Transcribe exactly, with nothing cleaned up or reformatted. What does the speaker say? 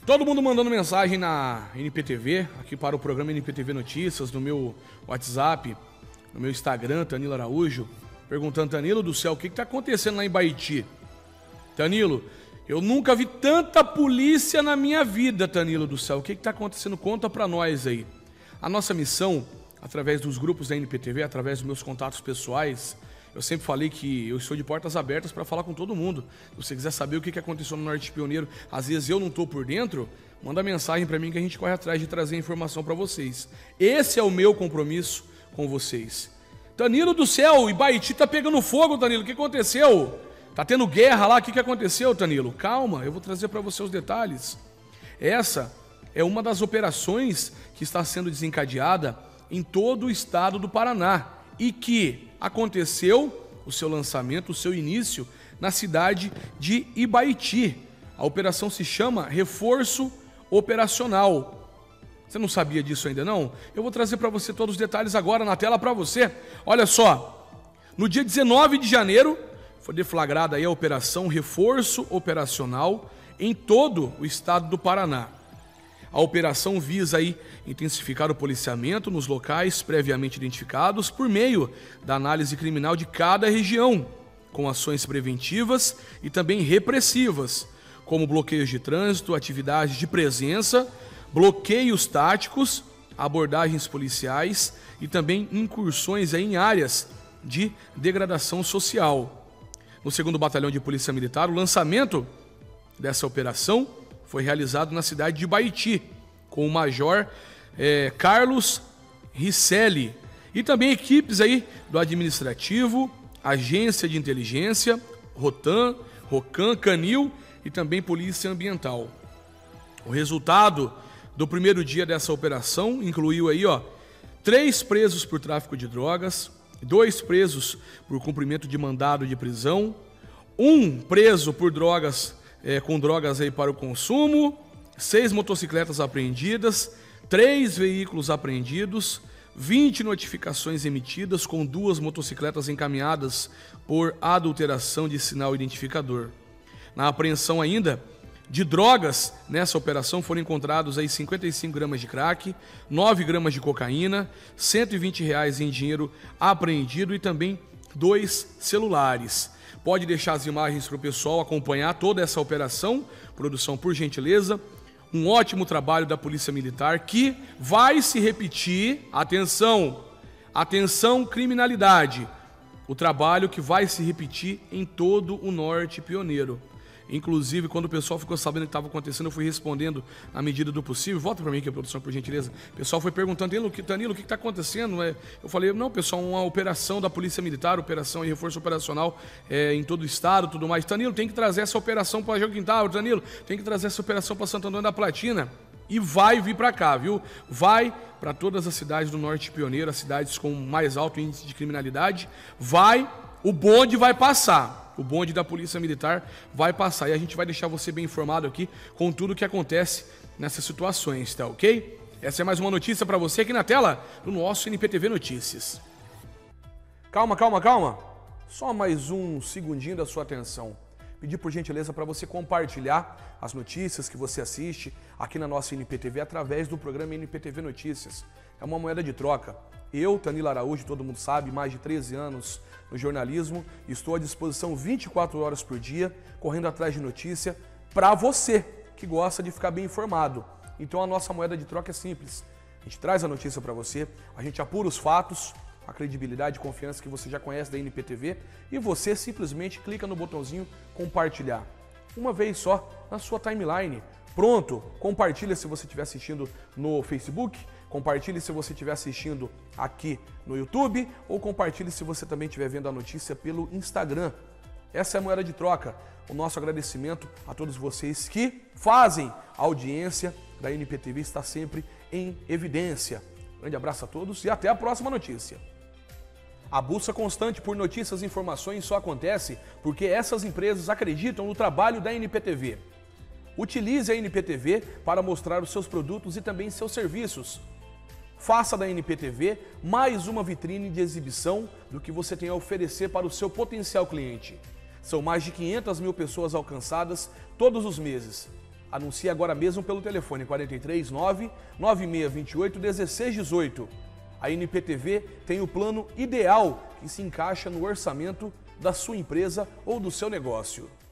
Todo mundo mandando mensagem na N P T V, aqui para o programa N P T V Notícias, no meu WhatsApp, no meu Instagram, Tanilo Araújo, perguntando, Tanilo do céu, o que está acontecendo lá em Baiti? Tanilo, eu nunca vi tanta polícia na minha vida, Tanilo do céu. O que está acontecendo? Conta para nós aí. A nossa missão, através dos grupos da N P T V, através dos meus contatos pessoais, eu sempre falei que eu estou de portas abertas para falar com todo mundo. Se você quiser saber o que aconteceu no Norte Pioneiro, às vezes eu não estou por dentro, manda mensagem para mim que a gente corre atrás de trazer informação para vocês. Esse é o meu compromisso com vocês. Tanilo do céu, Ibaiti tá pegando fogo, Tanilo, o que aconteceu? Tá tendo guerra lá, o que aconteceu, Tanilo? Calma, eu vou trazer para você os detalhes. Essa é uma das operações que está sendo desencadeada em todo o estado do Paraná e que aconteceu o seu lançamento, o seu início na cidade de Ibaiti. A operação se chama Reforço Operacional. Você não sabia disso ainda não? Eu vou trazer para você todos os detalhes agora na tela para você. Olha só, no dia dezenove de janeiro foi deflagrada aí a operação Reforço Operacional em todo o estado do Paraná. A operação visa aí intensificar o policiamento nos locais previamente identificados por meio da análise criminal de cada região, com ações preventivas e também repressivas, como bloqueios de trânsito, atividades de presença, bloqueios táticos, abordagens policiais e também incursões aí em áreas de degradação social. No segundo Batalhão de Polícia Militar, o lançamento dessa operação foi realizado na cidade de Baiti, com o Major eh, Carlos Risselli e também equipes aí do Administrativo, Agência de Inteligência, Rotan, Rocan, Canil e também Polícia Ambiental. O resultado do primeiro dia dessa operação incluiu aí, ó, três presos por tráfico de drogas, dois presos por cumprimento de mandado de prisão, um preso por drogas É, com drogas aí para o consumo, seis motocicletas apreendidas, três veículos apreendidos, vinte notificações emitidas com duas motocicletas encaminhadas por adulteração de sinal identificador. Na apreensão ainda de drogas, nessa operação foram encontrados aí cinquenta e cinco gramas de crack, nove gramas de cocaína, cento e vinte reais em dinheiro apreendido e também dois celulares. Pode deixar as imagens para o pessoal acompanhar toda essa operação, produção por gentileza. Um ótimo trabalho da Polícia Militar que vai se repetir, atenção, atenção criminalidade, o trabalho que vai se repetir em todo o Norte Pioneiro. Inclusive, quando o pessoal ficou sabendo o que estava acontecendo, eu fui respondendo na medida do possível. Volta para mim aqui, produção, por gentileza. O pessoal foi perguntando, Tanilo, o que está acontecendo? Eu falei, não, pessoal, uma operação da Polícia Militar, operação e reforço operacional é, em todo o estado, tudo mais. Tanilo, tem que trazer essa operação para Jogo Quintal, Tanilo, tem que trazer essa operação para Santo Antônio da Platina. E vai vir para cá, viu? Vai para todas as cidades do Norte Pioneiro, as cidades com mais alto índice de criminalidade. Vai, o bonde vai passar. O bonde da Polícia Militar vai passar e a gente vai deixar você bem informado aqui com tudo o que acontece nessas situações, tá ok? Essa é mais uma notícia para você aqui na tela do nosso N P T V Notícias. Calma, calma, calma. Só mais um segundinho da sua atenção. Pedir por gentileza para você compartilhar as notícias que você assiste aqui na nossa N P T V através do programa N P T V Notícias. É uma moeda de troca. Eu, Tanilo Araújo, todo mundo sabe, mais de treze anos no jornalismo, estou à disposição vinte e quatro horas por dia, correndo atrás de notícia para você que gosta de ficar bem informado. Então a nossa moeda de troca é simples. A gente traz a notícia para você, a gente apura os fatos, a credibilidade e confiança que você já conhece da N P T V e você simplesmente clica no botãozinho compartilhar. Uma vez só na sua timeline. Pronto, compartilha se você estiver assistindo no Facebook, compartilhe se você estiver assistindo aqui no YouTube ou compartilhe se você também estiver vendo a notícia pelo Instagram. Essa é a moeda de troca. O nosso agradecimento a todos vocês que fazem a audiência da N P T V está sempre em evidência. Grande abraço a todos e até a próxima notícia. A busca constante por notícias e informações só acontece porque essas empresas acreditam no trabalho da N P T V. Utilize a N P T V para mostrar os seus produtos e também seus serviços. Faça da N P T V mais uma vitrine de exibição do que você tem a oferecer para o seu potencial cliente. São mais de quinhentas mil pessoas alcançadas todos os meses. Anuncie agora mesmo pelo telefone quatro três nove, nove seis dois oito, um seis um oito. A N P T V tem o plano ideal que se encaixa no orçamento da sua empresa ou do seu negócio.